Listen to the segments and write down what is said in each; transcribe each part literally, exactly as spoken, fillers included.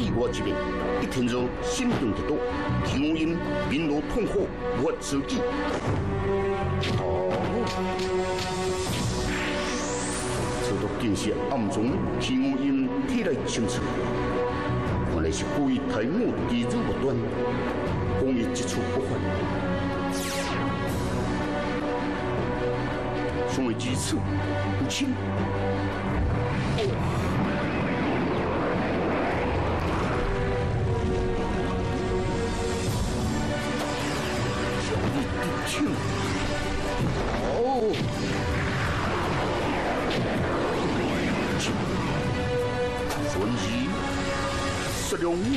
意外之变，一天热心中得到，天无阴，面露痛苦，无法自己。哦，这都竟是暗中天无阴体内清楚，看来是故意太我敌人不断，攻伊一触不还。所谓几次不亲。听，哦，顺义十六五，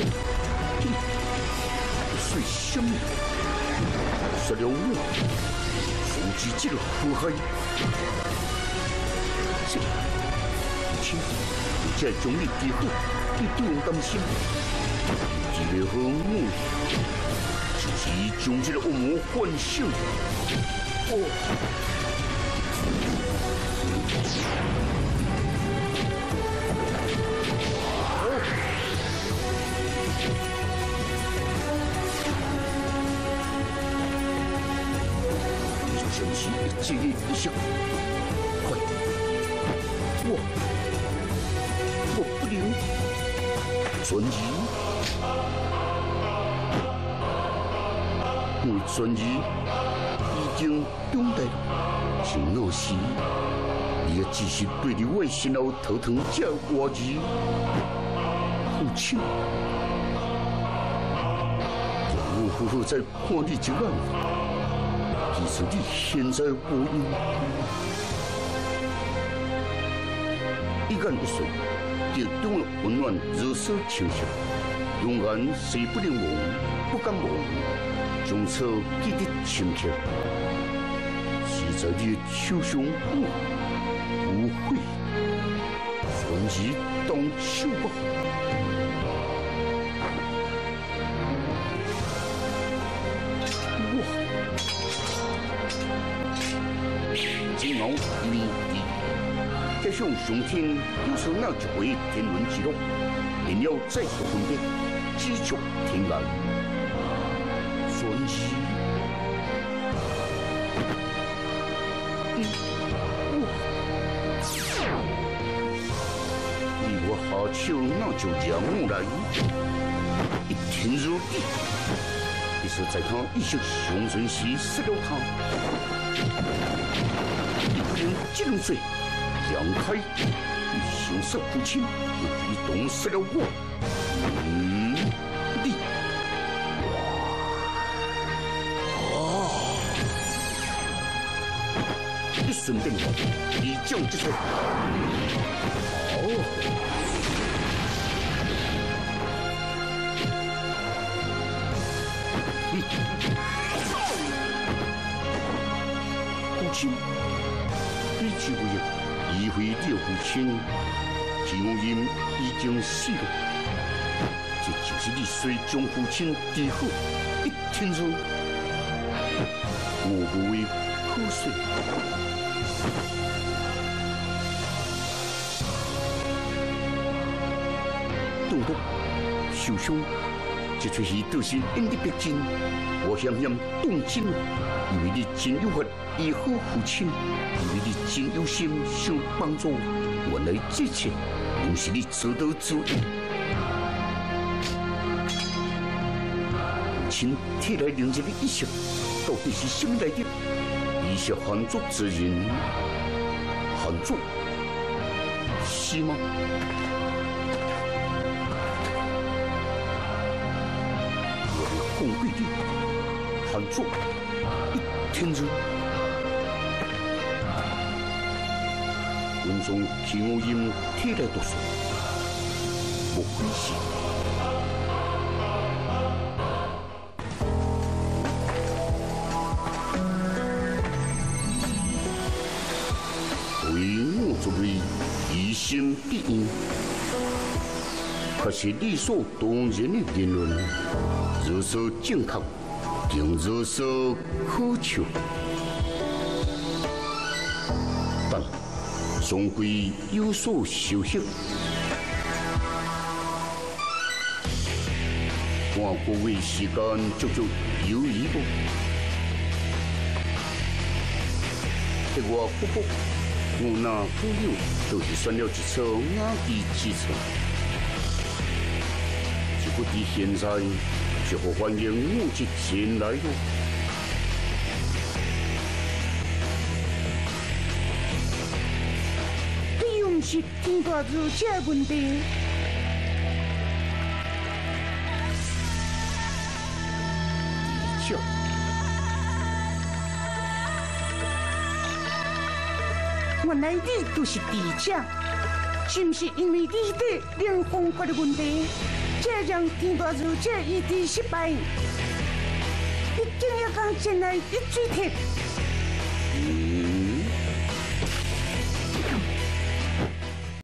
水什么？十六五，手机这个祸害，这，亲，这种你敌后，你不用担心，这个和我。就是将这个恶魔唤醒。哦，你就神奇的记忆一下，快！我我不灵，转移。我专一已经长大了，是那时，你也只是对你外心后头疼这话语，父亲，让我好好再看你一眼，其实你现在无用，一眼一瞬，就中了温暖热色清香，永远谁不能忘，不敢忘。从此记得深刻，是在你的手上我无悔，顺其当手吧。我今后你地，加上上天有时那一回天伦之乐，便要再次分别，知足天涯。顺其，嗯，我，你我下手那就让我来，一天如地，你是在他意识上阵时杀了他，你不能这样做，让开，你羞涩父亲，又一动杀了我，嗯，你。一瞬变化，以将之术。好，嗯，父亲，你之为已会你的父亲，天阴已经死了，这就是你虽将父亲治好，一天中，我不为口水。动动受伤，这出戏都是因的必经。我险险动心，因为你真有法医好父亲，因为你真有心想帮助我。原来这一切都是你做到之意。父亲体内凝结的意识，到底是什么来的？你是汉族之人，汉族是吗？我讲贵的，汉族一天日，文中天无阴体内毒素，莫非是？作为疑心必应，可是理所当然的言论，若说正确，定若说可笑，但终归有所修行。 看各位时间足足犹豫无。在我夫妇无那朋友，就是选了一撮雅地之草。只不知现在，就好欢迎五级前来咯。 你用是天大如这问题？ 少。 原来你就是地者，是不是因为你的量方法的问题，才让天大如这一直失败？你竟然讲前来的水铁？